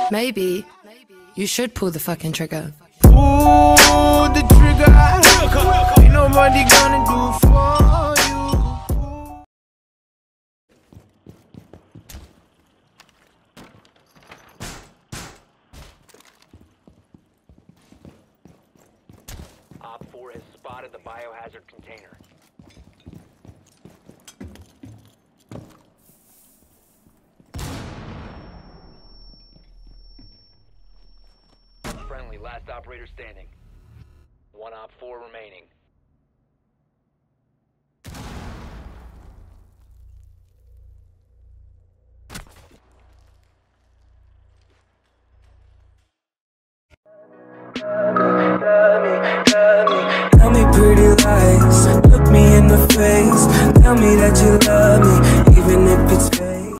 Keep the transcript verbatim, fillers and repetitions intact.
Maybe you should pull the fucking trigger. Pull the trigger. Ain't nobody gonna do for you. Op four has spotted the biohazard container. Friendly, last operator standing. One Op four remaining. Tell me pretty lies, look me in the face. Tell me that you